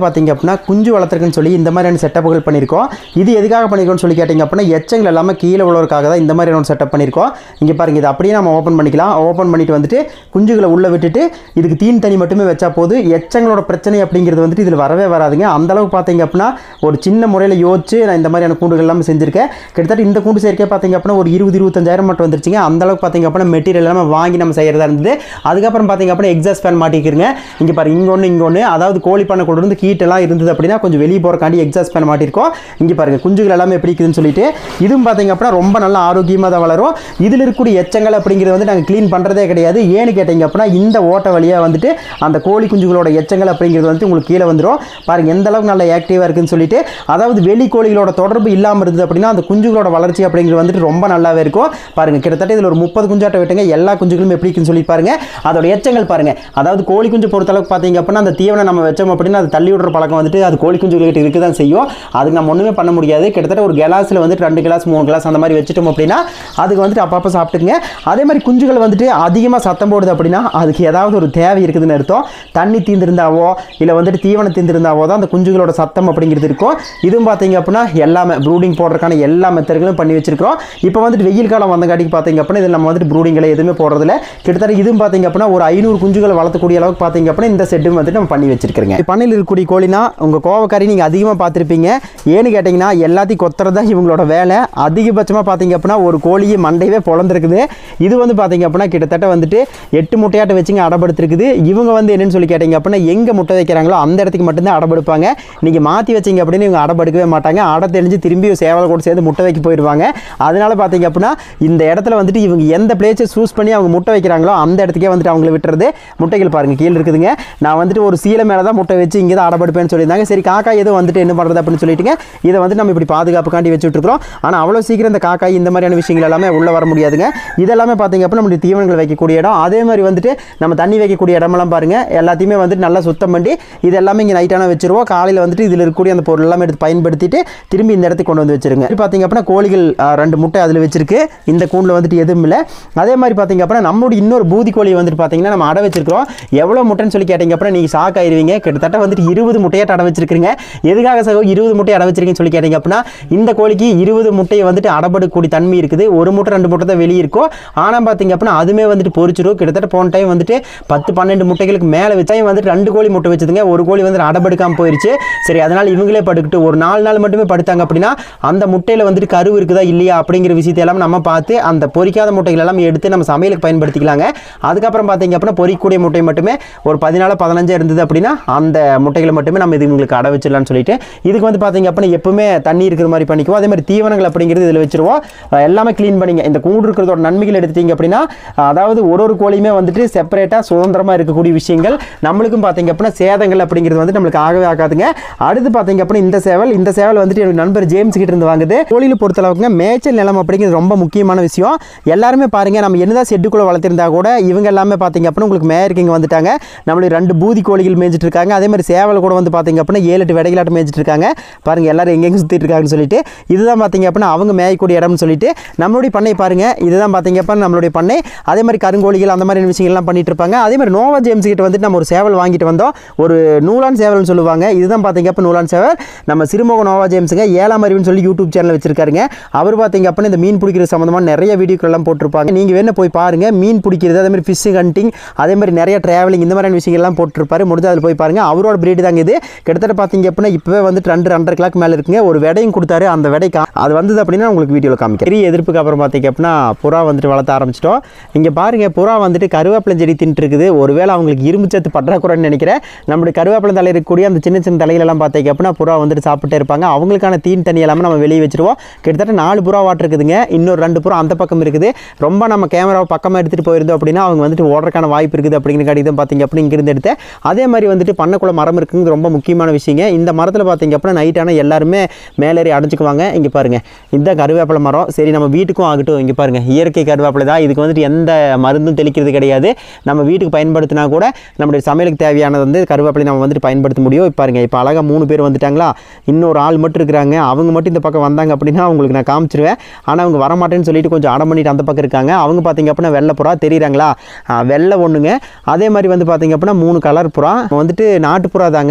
அப்படின்னா குஞ்சு வளர்த்துருக்குன்னு சொல்லி இந்த மாதிரியான செட்டப்புகள் பண்ணியிருக்கோம். இது எதுக்காக பண்ணியிருக்கோம்னு சொல்லி கேட்டிங்க அப்படின்னா எச்சங்கள் எல்லாமே கீழே உள்ளவருக்காக தான் இந்த மாதிரியான ஒரு செட்டப் பண்ணியிருக்கோம். இங்கே பாருங்கள், இது அப்படியே நம்ம ஓப்பன் பண்ணிக்கலாம். ஓப்பன் பண்ணிட்டு வந்துட்டு குஞ்சுகளை உள்ளே விட்டுட்டு இதுக்கு தீன் தனி மட்டுமே வச்சா போது எச்சங்களோட பிரச்சனை அப்படிங்கிறது வந்துட்டு இதில் வரவே வராதுங்க. அந்தளவுக்கு பார்த்தீங்க அப்படின்னா ஒரு சின்ன முறையில் யோசிச்சு நான் இந்த மாதிரியான கூண்டுகள் எல்லாமே செஞ்சுருக்கேன். கிட்டத்தட்ட இந்த கூண்டு சேர்க்கே பார்த்தீங்க அப்படின்னா ஒரு 20-25 மட்டும் வந்துருச்சுங்க. அந்தளவுக்கு பார்த்தீங்க அப்படின்னா மெட்டீரியல் எல்லாமே வாங்கி நம்ம செய்கிறதா இருந்தது. அதுக்கப்புறம் பார்த்தீங்க அப்படின்னா எக்ஸாஸ்ட் ஃபேன் மாட்டிக்கிறங்க. இங்கே பாருங்க, இங்கே ஒன்று அதாவது கோழி பண்ணை கூட இருந்து கீட்டெல்லாம் இருந்தது அப்படின்னா கொஞ்சம் வெளியே போகிறக்காண்டி எக்ஸாஸ்ட் ஃபேன் மாட்டிருக்கோம். இங்கே பாருங்கள் குஞ்சுகள் எல்லாமே எப்படி இருக்குதுன்னு சொல்லிட்டு இதுவும் பார்த்தீங்க அப்படின்னா ரொம்ப நல்ல ஆரோக்கியமாக தான் வளரும். இதில் இருக்கக்கூடிய எச்சங்கள் அப்படிங்கிறது வந்து நாங்கள் க்ளீன் பண்ணுறதே கிடையாது. ஏன்னு கேட்டிங்க அப்படின்னா இந்த ஓட்ட வழியாக வந்துட்டு அந்த கோழி குஞ்சுகளோட எச்சங்கள் அப்படிங்கிறது வந்து உங்களுக்கு கீழே வந்துடும். பாருங்கள் எந்த அளவுக்கு நல்ல ஆக்டிவாக இருக்குன்னு சொல்லிட்டு. அதாவது வெளி கோழிகளோட தொடர்பு இல்லாமல் இருந்தது அப்படின்னா அந்த குஞ்சுகளோட வளர்ச்சி அப்படிங்கிறது வந்துட்டு ரொம்ப நல்லாவே இருக்கும். பாருங்கள் கிட்டத்தட்ட இதில் ஒரு 30 குஞ்சாட்டை விட்டுங்க. எல்லா குஞ்சுகளும் எப்படி இருக்குன்னு சொல்லி பாருங்கள். அதோட எச்சங்கள் பாருங்கள். அதாவது கோழி குஞ்சு பொறுத்தளவுக்கு பார்த்தீங்க அப்படின்னா அந்த தீவனம் நம்ம வச்சோம் அப்படின்னா அது தள்ளி விடுற பழக்கம் வந்துட்டு அது கோழி குஞ்சுகிட்ட இருக்க தான் செய்யும். அதுக்கு நம்ம ஒன்றுமே பண்ண முடியாது. கிட்டத்தட்ட ஒரு கிளாஸில் வந்துட்டு 2 கிளாஸ் 3 கிளாஸ் அந்த மாதிரி வச்சுட்டோம் அப்படின்னா அதுக்கு வந்துட்டு அப்பப்போ சாப்பிட்டுங்க. அதே மாதிரி குஞ்சுகள் வந்துட்டு அதிகமாக சத்தம் போடுது அப்படின்னா அதுக்கு ஏதாவது ஒரு தேவை இருக்குதுன்னு அர்த்தம். தண்ணி தீர்ந்திருந்தாவோ இல்லை வந்துட்டு தீவனம் தீர்ந்திருந்தாவோ தான் அந்த குஞ்சுகளோட சத்தம் அப்படிங்கிறது இருக்கும். இதுவும் பார்த்தீங்க அப்படின்னா எல்லாமே ப்ரூடிங் போடுறதுக்கான எல்லா மெத்தட்களும் பண்ணி வச்சிருக்கிறோம். இப்போ வந்துட்டு வெயில் காலம் வந்தங்காட்டிக்கு பார்த்தீங்க அப்படின்னா இதில் நம்ம வந்துட்டு ப்ரூடிங்களை எதுவுமே போடுறதில்ல. கிட்டத்தட்ட இதுவும் பார்த்தீங்க அப்படின்னா ஒரு 500 குஞ்சுகளை வளர்த்தக்கூடிய அளவுக்கு பார்த்தீங்க அப்படின்னா இந்த செட்டும் வந்துட்டு நம்ம பண்ணி வச்சிருக்கிறோங்க. பண்ணையில் இருக்கக்கூடிய கோழினா உங்கள் கோவக்காரி நீங்கள் அதிகமாக பார்த்துருப்பீங்க. ஏன்னு கேட்டிங்கன்னா எல்லாத்தையும் கொத்துறது தான் இவங்களோட வேலை. அதிகபட்சமாக பார்த்தீங்க அப்படின்னா ஒரு கோழியை மண்டையவே பொழந்துருக்குது. இது வந்து பார்த்தீங்க அப்படின்னா கிட்டத்தட்ட வந்துட்டு 8 முட்டையாட்ட வச்சுங்க அடப்படுத்திருக்குது. இவங்க வந்து என்னென்னு சொல்லி கேட்டிங்க அப்படின்னா எங்கே முட்டை வைக்கிறாங்களோ அந்த இடத்துக்கு மட்டும்தான் அடப்படுப்பாங்க. நீங்கள் மாற்றி வச்சிங்க அப்படின்னு இவங்க அடப்படுக்கவே மாட்டாங்க. அடை தெரிஞ்சு திரும்பி சேவலை கூட சேர்ந்து முட்டை வைக்க போயிடுவாங்க. அதனால பார்த்தீங்க அப்படின்னா இந்த இடத்துல வந்துட்டு இவங்க எந்த பிளேஸை சூஸ் பண்ணி அவங்க முட்டை வைக்கிறாங்களோ அந்த இடத்துக்கே வந்துட்டு அவங்கள விட்டுறது. முட்டைகள் பாருங்கள் கீழே இருக்குதுங்க. நான் வந்துட்டு ஒரு சீலை மேலே தான் முட்டை வச்சு இங்கே தான் அடப்படுப்பேன்னு சொல்லியிருந்தாங்க. சரி காக்கா எதுவும் வந்துட்டு என்ன பண்ணுறது அப்படின்னு சொல்லிட்டுங்க இதை வந்து நம்ம இப்படி பாதுகாப்புக்காண்டி வச்சுட்ருக்கோம். ஆனால் அவ்வளோ சீக்கிரம் இந்த காக்காய் இந்த மாதிரியான விஷயங்கள் எல்லாமே உள்ளே வர முடியாதுங்க. இதெல்லாமே பார்த்தீங்க அப்படின்னா நம்மளுடைய தீவனங்கள் வைக்கக்கூடிய இடம், அதே மாதிரி வந்துட்டு நம்ம தண்ணி வைக்கக்கூடிய இடமெல்லாம் பாருங்கள் எல்லாத்தையுமே வந்துட்டு நல்லா சுத்தம் பண்ணி இது எல்லாமே இங்கே நைட்டான வச்சுருவோம். காலையில் வந்துட்டு இதில் இருக்கக்கூடிய அந்த பொருள் எல்லாமே எடுத்து பயன்படுத்திட்டு திரும்பி இந்த இடத்துக்கு கொண்டு வந்து வச்சுருங்க. பார்த்தீங்க அப்படின்னா கோழிகள் 2 முட்டை அதில் வச்சிருக்கு. இந்த கூண்டில் வந்துட்டு எதுவும் இல்லை. அதே மாதிரி பார்த்தீங்க அப்படின்னா நம்மளுடைய இன்னொரு பூதி கோழியை வந்துட்டு பார்த்தீங்கன்னா நம்ம அடை வச்சிருக்கிறோம். எவ்வளோ முட்டைன்னு சொல்லி கேட்டிங்க அப்படின்னா நீங்கள் ஷாக் ஆயிருவீங்க. கிட்டத்தட்ட வந்துட்டு 20 முட்டையை அடை வச்சிருக்கீங்க. எதுக்காக சகோ 20 முட்டையை அடை வச்சிருக்கீங்கன்னு சொல்லி கேட்டிங்க அப்படின்னா இந்த கோழிக்கு 20 முட்டையை வந்துட்டு அடப்படக்கூடிய தன்மை இருக்குது. 1 முட்டை 2 முட்டை தான் வெளியே இருக்கும். ஆனால் பார்த்தீங்க அப்படின்னா அதுமே வந்துட்டு பொரிச்சிடும். கிட்டத்தட்ட போன டைம் வந்துட்டு 10-12 முட்டைகளுக்கு மேலே வச்சாயும் வந்துட்டு 2 கோழி முட்டை வச்சதுங்க. ஒரு கோழி வந்துட்டு அடப்படுக்காமல் போயிடுச்சு. சரி அதனால் இவங்களே படுக்கிட்டு ஒரு 4 நாள் மட்டுமே படுத்தாங்க அப்படின்னா அந்த முட்டையில் வந்துட்டு கருவு இருக்குதா இல்லையா அப்படிங்கிற விஷயத்தை எல்லாம் நம்ம பார்த்து அந்த பொரிக்காத முட்டைகள் எல்லாம் எடுத்து நம்ம சமையலுக்கு பயன்படுத்திக்கலாங்க. அதுக்கப்புறம் பார்த்தீங்க அப்படின்னா பொரிக்கக்கூடிய முட்டை மட்டுமே ஒரு 14-15 இருந்தது அப்படின்னா அந்த முட்டைகளை மட்டுமே நம்ம இது உங்களுக்கு அடை வச்சிடலாம்னு சொல்லிட்டு இதுக்கு வந்து பார்த்தீங்க அப்படின்னா எப்பவுமே தண்ணி இருக்கிற மாதிரி பண்ணிக்குவோம். அதே மாதிரி தீவனங்கள் அப்படிங்கிறது இதில் வச்சிருவோம். எல்லாமே க்ளீன் பண்ணிங்க. இந்த கூண்டு இருக்கிறதோட நன்மைகள் எடுத்துட்டீங்க அப்படின்னா அதாவது ஒரு கோழியுமே வந்துட்டு செப்பரேட்டாக சுதந்திரமாக இருக்கக்கூடிய விஷயங்கள் நம்மளுக்கும் பார்த்தீங்க அப்படின்னா சேதங்கள் அப்படிங்கிறது வந்து நம்மளுக்கு ஆகவே ஆகாதுங்க. அடுத்து பார்த்தீங்க அப்படின்னா இந்த சேவல் வந்துட்டு என்னோட நண்பர் ஜேம்ஸ் கிட்ட இருந்து வாங்குது. கோழியில் பொறுத்தளவுக்குங்க மேய்ச்சல் நிலம் அப்படிங்கிறது ரொம்ப முக்கியமான விஷயம். எல்லாருமே பாருங்க நம்ம என்னதான் செட்டுக்குள்ளே வளர்த்திருந்தா கூட இவங்க எல்லாமே பார்த்தீங்க அப்படின்னா உங்களுக்கு மேயருக்கு இங்கே வந்துட்டாங்க. நம்மளுடைய 2 பூதி கோழிகள் மேய்ச்சிட்டு இருக்காங்க. அதே மாதிரி சேவல் கூட வந்து பார்த்தீங்க அப்படின்னா 7-8 வெடைகளாட்டம் மேய்ச்சிட்டு இருக்காங்க. பாருங்க எல்லாரும் எங்கெங்க சுற்றிட்டு இருக்காங்கன்னு சொல்லிட்டு இதுதான் பார்த்தீங்க அப்படின்னா அவங்க மேயக்கூடிய இடம்னு சொல்லிட்டு நம்மளுடைய பண்ணை பாருங்க. இதுதான் பார்த்தீங்க அப்படின்னா நம்மளுடைய பண்ணை. அதே மாதிரி கருங்கோழிகள் அந்த மாதிரி விஷயங்கள்லாம் பண்ணிட்டு இருப்பாங்க. அதே மாதிரி நோவா ஜேம்ஸ் கிட்ட வந்துட்டு நம்ம ஒரு சேவல் வாங்கிட்டு வந்தோம். ஒரு நூலான் சேவல்னு சொல்லுவாங்க. இதுதான் பார்த்தீங்க அப்போ நூலான் சேவல். நம்ம சிறுமுக நோவா ஜேம்ஸுங்க 7ஆம் அறிவுன்னு சொல்லி யூடியூப் சேனல் வச்சிருக்காருங்க. அவர் பார்த்தீங்க அப்படின்னா இந்த மீன் பிடிக்கிற சம்மந்தமாக நிறைய வீடியோக்கள் எல்லாம் போட்டிருப்பாங்க. நீங்கள் வேணா போய் பாருங்க. மீன் பிடிக்கிறது அதே மாதிரி ஃபிஷ் ஹண்டிங் அதே மாதிரி நிறைய டிராவலிங் இந்த மாதிரியான விஷயங்கள்லாம் போட்டிருப்பாரு. முடிஞ்சு அதில் போய் பாருங்க. அவரோட பிரீடு தாங்க இது. கிட்டத்தட்ட பார்த்தீங்க அப்படின்னா இப்போவே வந்துட்டு 2-2.5 கிலோக்கு மேலே இருக்குங்க. ஒரு விடையும் கொடுத்தாரு. அந்த விடை அது வந்தது அப்படின்னா உங்களுக்கு வீடியோவில் காமிக்கிறேன். பெரிய எதிர்ப்புக்கு அப்புறம் பார்த்தீங்க அப்படின்னா புறா வந்துட்டு வளர்த்த ஆரம்பிச்சிட்டோம். இங்கே பாருங்க புறா வந்துட்டு கருவேப்பிலை செடி தின்ட்டு இருக்குது. ஒருவேளை அவங்களுக்கு இரும்பு சத்து பற்றாக்குறைன்னு நினைக்கிறேன். நம்மளுடைய கருவேப்பிலை தலை இருக்கக்கூடிய அந்த சின்ன சின்ன தலைகளெல்லாம் பார்த்தீங்க அப்படின்னா புறா வந்துட்டு சாப்பிட்டே இருப்பாங்க. அவங்களுக்கான தீன் தண்ணி எல்லாமே நம்ம வெளியே வச்சிருவோம். கிட்டத்தட்ட 4 புறா வாட்டு இருக்குதுங்க. இன்னொரு 2 புறா அந்த பக்கம் இருக்குது. ரொம்ப நம்ம கேமராவை பக்கமாக எடுத்துகிட்டு போயிருந்தோம் அப்படின்னா அவங்க வந்துட்டு ஓடுறதுக்கான வாய்ப்பு இருக்குது அப்படிங்கிற கடிதம் பார்த்தீங்க அப்படின்னு இங்கிருந்து எடுத்தேன். அதே மாதிரி வந்துட்டு பண்ணக்குள்ள மரம் இருக்குங்க. ரொம்ப முக்கியமான விஷயங்க. இந்த மரத்தில் பார்த்தீங்க அப்படின்னா நைட்டான எல்லாருமே மேலேறி அடைஞ்சிக்குவாங்க. இங்கே பாருங்கள் இந்த கருவேப்பிலை மரம். சரி நம்ம வீட்டுக்கும் ஆகட்டும். இங்கே பாருங்கள் இயற்கை கருவேப்பிலை தான். இதுக்கு வந்துட்டு எந்த மருந்தும் தெளிக்கிறது கிடையாது. நம்ம வீட்டுக்கு பயன்படுத்தினா கூட நம்மளுடைய சமையலுக்கு தேவையானது வந்து கருவேப்பிலை நம்ம வந்துட்டு பயன்படுத்த முடியும். இப்போ பாருங்கள் இப்போ அழகாக 3 பேர் வந்துட்டாங்களா. இன்னொரு ஆள் மட்டும் இருக்கிறாங்க. அவங்க மட்டும் இந்த பக்கம் வந்தாங்க அப்படின்னா அவங்களுக்கு நான் காமிச்சிருவேன். ஆனால் அவங்க வரமாட்டேன்னு சொல்லிட்டு கொஞ்சம் அடம் பண்ணிட்டு அந்த பக்கம் இருக்காங்க. அவங்க பார்த்தீங்க அப்படின்னா வெள்ளை புறா தெரியுறாங்களா. வெள்ளை ஒன்றுங்க. அதே மாதிரி வந்து பார்த்தீங்க அப்படின்னா 3 கலர் புறா வந்துட்டு நாட்டுப்புறா தாங்க. இதை வந்துட்டு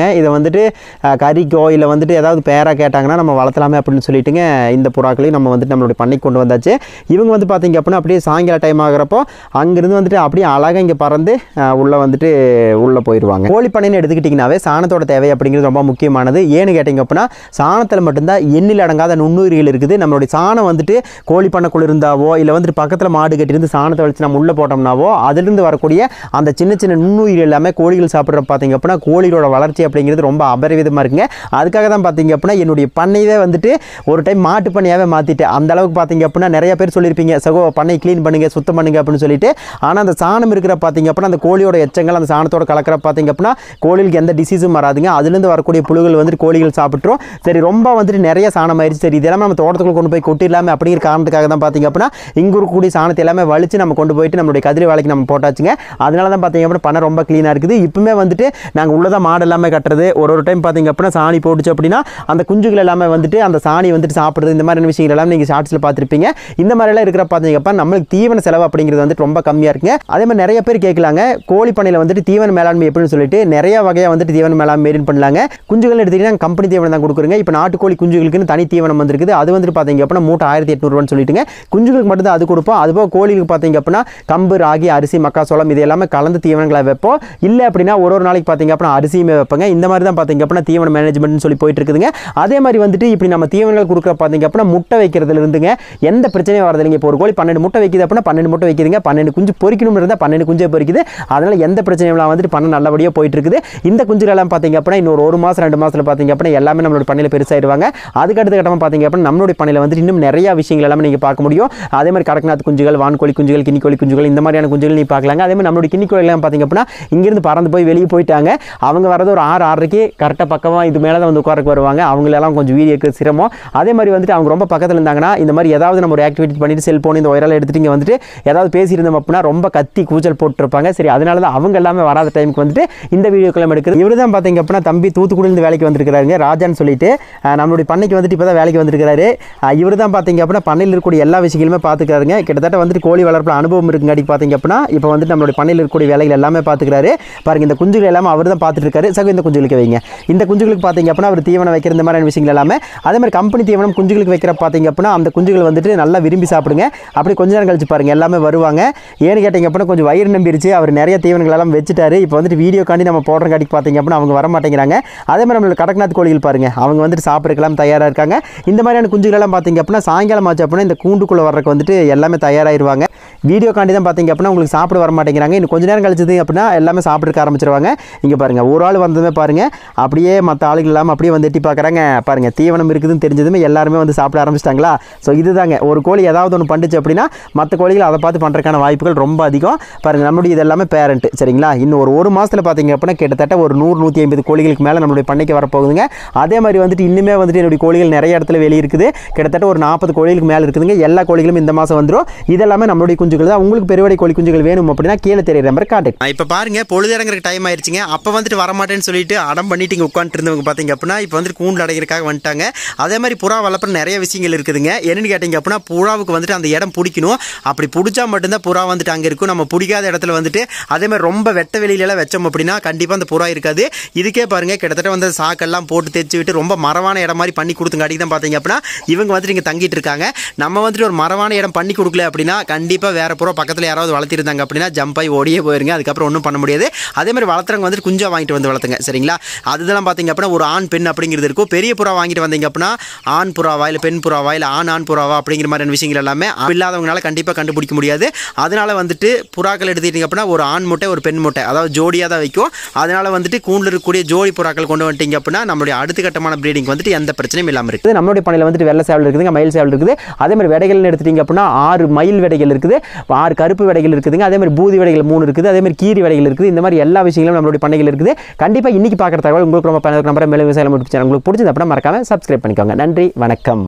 வந்துட்டு கறிக்கோ இல்லை வந்துட்டு ஏதாவது பேராக கேட்டாங்கன்னா நம்ம வளர்த்தலாமே அப்படின்னு சொல்லிட்டுங்க இந்த புறாக்களையும் நம்ம வந்துட்டு நம்மளுடைய பண்ணைக்கு கொண்டு வந்தாச்சு. இவங்க வந்து பார்த்திங்க அப்படின்னா அப்படியே சாயங்கால டைம் ஆகிறப்போ அங்கேருந்து வந்துட்டு அப்படியே அழகாக இங்கே பறந்து உள்ளே வந்துட்டு உள்ளே போயிடுவாங்க. கோழி பண்ணைன்னு எடுத்துக்கிட்டிங்கனாவே சாணத்தோட தேவை அப்படிங்கிறது ரொம்ப முக்கியமானது. ஏன்னு கேட்டிங்க அப்படின்னா சாணத்தில் மட்டும்தான் எண்ணில் அடங்காத நுண்ணுயிரிகள் இருக்குது. நம்மளுடைய சாணம் வந்துட்டு கோழி பண்ணைக்குள்ள இருந்தாவோ இல்லை வந்துட்டு பக்கத்தில் மாடு கட்டியிருந்து சாணத்தை வச்சு நம்ம உள்ளே போட்டோம்னாவோ அதிலிருந்து வரக்கூடிய அந்த சின்ன சின்ன நுண்ணுயிர் எல்லாமே கோழிகள் சாப்பிட்ற பார்த்திங்க அப்படின்னா கோழிகளோட வளர்ச்சி அப்படிங்கிறது ரொம்ப அபரிவிதமாக இருக்குங்க. அதுக்காக தான் பார்த்திங்க அப்படின்னா என்னுடைய பண்ணையவே வந்துட்டு ஒரு டைம் மாட்டு பண்ணையாகவே மாற்றிட்டு அந்த அளவுக்கு பார்த்திங்க அப்படின்னா நிறைய பேர் சொல்லியிருப்பீங்க சகோ பண்ணை க்ளீன் பண்ணுங்க சுத்தம் பண்ணுங்க அப்படின்னு சொல்லிட்டு. ஆனால் அந்த சாணம் இருக்கிற பார்த்திங்க அப்படின்னா அந்த கோழியோட எச்சங்கள் அந்த சாணத்தோட கலக்கிற பார்த்திங்க அப்படின்னா கோழிகளுக்கு எந்த டிசீஸும் வராதுங்க. அதுலேருந்து வரக்கூடிய புழுகள் வந்துட்டு கோழிகள் சாப்பிட்றோம். சரி ரொம்ப வந்துட்டு நிறைய சாணம் ஆயிடுச்சு, சரி இதெல்லாம் நம்ம தோட்டத்துக்குள்ள கொண்டு போய் கொட்டிடலாமே அப்படிங்கிற காரணத்துக்காக தான் பார்த்திங்க அப்படின்னா இங்கே இருக்கக்கூடிய சாணத்தை எல்லாமே வலிச்சு நம்ம கொண்டு போயிட்டு நம்மளுடைய கதிரி வேலைக்கு நம்ம போட்டாச்சுங்க. அதனால தான் பார்த்திங்க அப்படின்னா பண்ணை ரொம்ப க்ளீனாக இருக்குது. இப்பவுமே வந்துட்டு நாங்கள் உள்ளதாக மாடு எல்லாமே கட்டுறது ஒரு டைம் பார்த்திங்க அப்படின்னா சாணி போட்டுச்சு அப்படின்னா அந்த குஞ்சுகள் எல்லாமே வந்துட்டு அந்த சாணி வந்துட்டு சாப்பிட்றது இந்த மாதிரி விஷயங்கள் எல்லாம் நீங்கள் ஷார்ட்ஸில் பார்த்துருப்பீங்க. இந்த மாதிரிலாம் இருக்கிற பார்த்திங்க அப்போ நம்மளுக்கு தீவன செலவு அப்படிங்கிறது வந்துட்டு ரொம்ப கம்மியாக இருக்குங்க. அதே மாதிரி நிறைய பேர் கேட்கலாங்க கோழி பண்ணையில் வந்துட்டு தீவன மேலாண்மை எப்படின்னு சொல்லிட்டு நிறைய வகையாக வந்துட்டு தீவன மேலாண்மை மெயின்டைன் பண்ணலாங்க. குஞ்சுகள் எடுத்துக்கிட்டீங்கன்னா கம்பெனி தீவனம் தான் கொடுக்குறங்க. இப்போ நாட்டுக்கோழி குஞ்சுகளுக்குன்னு தனி தீவனம் வந்துருக்குது. அது வந்துட்டு பார்த்திங்க அப்படின்னா மூட்டை 1800 சொல்லிட்டுங்க குஞ்சுகளுக்கு மட்டும் தான் அது கொடுப்போம். அதுபோக கோழிகளுக்கு பார்த்திங்க அப்படின்னா கம்பு ராகி அரிசி மக்காசோளம் இது எல்லாமே கலந்து தீவனங்களை வைப்போம். இல்லை அப்படின்னா ஒரு நாளைக்கு பார்த்திங்க அப்படின்னா அரிசியுமே வைப்பங்க. இந்த மாதிரி தான் பார்த்திங்க அப்படின்னா தீவன மேனேஜ்மெண்ட்னு சொல்லி போயிட்டு இருக்குதுங்க. அதே மாதிரி வந்துட்டு இப்படி நம்ம தீவனங்கள் கொடுக்குற பார்த்திங்க அப்படின்னா முட்டை வைக்கிறதுல இருந்துங்க எந்த பிரச்சனையும் வரது இல்லைங்க. இப்போ ஒரு கோழி 12 முட்டை வைக்குது அப்படின்னா 12 முட்டை வைக்குதுங்க. 12 குஞ்சு பொறிக்கணும் இருந்தால் 12 குஞ்சே பொறிக்குது. அதனால் எந்த பிரச்சனையும் வந்துட்டு பண்ண நல்லபடியாக போயிட்டு இருக்குது. இந்த குஞ்சுகள் எல்லாம் பார்த்திங்க அப்படின்னா இன்னொரு 1 மாதம் 2 மாதத்தில் பார்த்திங்க அப்படின்னா எல்லாமே நம்மளோட பண்ணையில் பெருசாகிடுவாங்க. அதுக்கு அடுத்த கட்டமாக பார்த்திங்க அப்படின்னா நம்மளுடைய பண்ணையில் வந்துட்டு இன்னும் நிறைய விஷயங்கள் எல்லாமே நீங்கள் பார்க்க முடியும். அதே மாதிரி கடக்நாத் குஞ்சுகள் வான்கோழி குஞ்சுகள் கினிக்கோழி குஞ்சுகள் இந்த மாதிரியான குஞ்சுகள் நீ பார்க்கலாங்க. அதே மாதிரி நம்மளுடைய கினிக்கோழி எல்லாம் பார்த்திங்க அப்படின்னா இங்கிருந்து பறந்து போய் வெளியே போயிட்டாங்க. அவங்க வரது ஒரு 6:30க்கு கரெக்டாக பக்கமாக இது மேலே தான் வந்து உட்காரக்கு வருவாங்க. அவங்களெல்லாம் கொஞ்சம் வீடியோ எடுக்க சிரமம். அதே மாதிரி வந்துட்டு அவங்க ரொம்ப பக்கத்தில் இருந்தாங்கன்னா இந்த மாதிரி ஏதாவது நம்ம ஒரு ஆக்டிவிட்டி பண்ணிட்டு செல்போன் இந்த ஒயரெல்லாம் எடுத்துட்டு இங்கே வந்துட்டு ஏதாவது பேசியிருந்தோம் அப்படின்னா ரொம்ப கத்தி கூச்சல் போட்டுருப்பாங்க. சரி அதனால தான் அவங்க எல்லாமே வராத டைமுக்கு வந்துட்டு இந்த வீடியோக்கெல்லாம் எடுக்கிறது. இவர் தான் பார்த்திங்க அப்படின்னா தம்பி தூத்துக்குடியிலிருந்து வேலைக்கு வந்திருக்கிறாருங்க ராஜான்னு சொல்லிட்டு நம்மளுடைய பண்ணைக்கு வந்துட்டு இப்போ தான் வேலைக்கு வந்திருக்கிறாரு. இவர் தான் பார்த்திங்க அப்படின்னா பண்ணையில் இருக்கக்கூடிய எல்லா விஷயங்களுமே பார்த்துக்கிறாருங்க. கிட்டத்தட்ட வந்துட்டு கோழி வளர்ப்பில் அனுபவம் இருக்குங்காட்டி பார்த்திங்க அப்படின்னா இப்போ வந்துட்டு நம்மளுடைய பண்ணையில் இருக்கக்கூடிய வேலைகள் எல்லாமே பார்த்துக்கிறாரு. பாருங்க இந்த குஞ்சுகள் எல்லாமே அவர் தான் பார்த்துட்டு இருக்காரு. சகோ இந்த குஞ்சுகளுக்கு வைங்க. இந்த குஞ்சுகளுக்கு பார்த்திங்க அப்படின்னா அவர் தீவனம் வைக்கிற இந்த மாதிரியான விஷயங்கள் எல்லாமே அதே மாதிரி கம்பெனி தீவனம் குஞ்சுகளுக்கு வைக்கிற பார்த்திங்க அப்படின்னா அந்த குஞ்சுகள் வந்துட்டு நல்லா விரும்பி சாப்பிடுங்க. அப்படி கொஞ்ச நேரம் கழிச்சு பாருங்க எல்லாமே வருவாங்க. ஏன்னு கேட்டிங்க அப்படின்னா கொஞ்சம் வயிறு நம்பிருச்சு. அவர் நிறைய தீவனங்கள் எல்லாம் வச்சுட்டாரு. இப்போ வந்துட்டு வீடியோக்காண்டி நம்ம போடுற காட்டிக்கு பார்த்திங்க அப்படின்னா அவங்க வர மாட்டேங்கிறாங்க. அதே மாதிரி நம்மளோட கடக்நாத் கோழிகள் பாருங்க அவங்க வந்துட்டு சாப்பிட்றதுக்கெல்லாம் தயாராக இருக்காங்க. இந்த மாதிரியான குஞ்சுகள் எல்லாம் பார்த்திங்க அப்படின்னா சாயங்காலம் ஆச்சு அப்படின்னா இந்த கூண்டுக்குள்ளே வர்றதுக்கு வந்துட்டு எல்லாமே தயாராகிடுவாங்க. வீடியோ காண்டி தான் பார்த்திங்க அப்படின்னா உங்களுக்கு சாப்பிட வர மாட்டேங்கிறாங்க. இன்னும் கொஞ்ச நேரம் கழிச்சது அப்படின்னா எல்லாமே சாப்பிட்றதுக்கு ஆரம்பிச்சிருவாங்க. இங்கே பாருங்கள் ஒரு ஆள் வந்ததுமே பாருங்கள் அப்படியே மற்ற ஆளுகள் இல்லாமல் அப்படியே வந்து எட்டி பார்க்குறாங்க. பாருங்கள் தீவனம் இருக்குதுன்னு தெரிஞ்சதுமே எல்லாருமே வந்து சாப்பிட ஆரம்பிச்சிட்டாங்களா. ஸோ இதுதாங்க ஒரு கோழி ஏதாவது ஒன்று பண்ணுச்சு அப்படின்னா மற்ற கோழிகள் அதை பார்த்து பண்ணுறதுக்கான வாய்ப்புகள் ரொம்ப அதிகம். பாருங்கள் நம்மளுடைய இது எல்லாமே பேரண்ட் சரிங்களா. இன்னும் ஒரு மாதத்தில் பார்த்திங்க அப்படின்னா கிட்டத்தட்ட ஒரு 100-150 கோழிகளுக்கு மேலே நம்மளுடைய பண்ணைக்கு வரப்போகுதுங்க. அதே மாதிரி வந்துட்டு இன்னுமே வந்துட்டு என்னுடைய கோழிகள் நிறைய இடத்துல வெளியே இருக்குது. கிட்டத்தட்ட ஒரு 40 கோழிகளுக்கு மேலே இருக்குதுங்க. எல்லா கோழிகளும் இந்த மாதம் வந்துடும். இதெல்லாமே நம்மளுடைய குஞ்சுகள் தான். உங்களுக்கு பெருவடை கோழி குஞ்சுகள் வேணும் அப்படின்னா கீழே தெரியுற நம்பர் கான்டாக்ட். இப்போ பாருங்க பொழுதுறங்கிற டைம் ஆயிடுச்சுங்க. அப்போ வந்துட்டு வரமாட்டேன்னு சொல்லிட்டு அடம் பண்ணிட்டு இங்கே உட்காந்துட்டு இருந்தவங்க பார்த்திங்க அப்படின்னா இப்போ வந்துட்டு கூண்டில் அடைக்கிறதுக்காக வந்துட்டாங்க. அதே மாதிரி புறா வளர்ப்புற நிறைய விஷயங்கள் இருக்குதுங்க. என்னென்னு கேட்டிங்க அப்படின்னா புறாவுக்கு வந்துட்டு அந்த இடம் பிடிக்கணும். அப்படி பிடிச்சா மட்டும்தான் புறா வந்துட்டு அங்கே இருக்கும். நம்ம பிடிக்காத இடத்துல வந்துட்டு அதே மாதிரி ரொம்ப வெட்ட வெளியிலலாம் வச்சோம் அப்படின்னா கண்டிப்பாக அந்த புறா இருக்காது. இதுக்கே பாருங்கள் கிட்டத்தட்ட வந்து சாக்கெல்லாம் போட்டு தேய்ச்சி விட்டு ரொம்ப மரவான இடம் மாதிரி பண்ணி கொடுத்துங்காட்டி தான் பார்த்திங்க அப்படின்னா இவங்க வந்துட்டு இங்கே தங்கிட்டு இருக்காங்க. நம்ம வந்துட்டு ஒரு மரவான இடம் பண்ணி கொடுக்கல அப்படின்னா கண்டிப்பாக வேறு புறா பக்கத்தில் யாராவது வளர்த்திருந்தாங்க அப்படின்னா ஜம்ப் ஆகி ஓடியே போயிருங்க. அதுக்கப்புறம் ஒன்றும் பண்ண முடியாது. அதே மாதிரி வளர்த்துறவங்க வந்துட்டு குஞ்சா வாங்கிட்டு வந்து வளர்த்துங்க சரிங்களா. அதுதான் பார்த்திங்க அப்படின்னா ஒரு ஆண் பெண் அப்படிங்கிறது இருக்கும். பெரிய புறா வாங்கிட்டு வந்தீங்க அப்படின்னா ஆண் புறாவா இல்லை பெண் புறாவா இல்லை ஆண் புறாவா அப்படிங்கிற மாதிரியான விஷயங்கள் எல்லாமே இல்லாதவங்களால கண்டிப்பாக கண்டுபிடிக்க முடியாது. அதனால வந்துட்டு புறாக்கள் எடுத்துக்கிட்டிங்க அப்படின்னா ஒரு ஆண் முட்டை ஒரு பெண் முட்டை அதாவது ஜோடியாக தான் வைக்கும். அதனால வந்துட்டு கூண்டில் இருக்கக்கூடிய ஜோடி புறாக்கள் கொண்டு வந்துட்டீங்க அப்படின்னா நம்மளுடைய அடுத்த கட்டமான ப்ரீடிங் வந்துட்டு எந்த பிரச்சனையும் இல்லாமல் இருக்குது. நம்மளுடைய பண்ணையில் வந்துட்டு வெள்ளை சேவல் இருக்குதுங்க, மயில் சேவல் இருக்குது. அதே மாதிரி விடைகள் எடுத்துட்டீங்க அப்படின்னா 6 மயில் விடைகள் இருக்குது, 6 கருப்பு விடைகள் இருக்குதுங்க. அதே மாதிரி பூதி விடைகள் 3 இருக்குது. அதே மாதிரி கீரி விடைகள் இருக்குது. இந்த மாதிரி எல்லா விஷயங்களும் நம்மளுடைய பண்ணைகள் இருக்குது. கண்டிப்பாக இன்னைக்கு பார்க்குற தகவல் உங்களுக்கு ரொம்ப பயனுள்ள நம்பரை மேலும் விவசாயம் உங்களுக்கு பிடிச்சது அப்படின்னா மறக்காம சப்ஸ்கிரைப் பண்ணிக்கோங்க. நன்றி, வணக்கம்.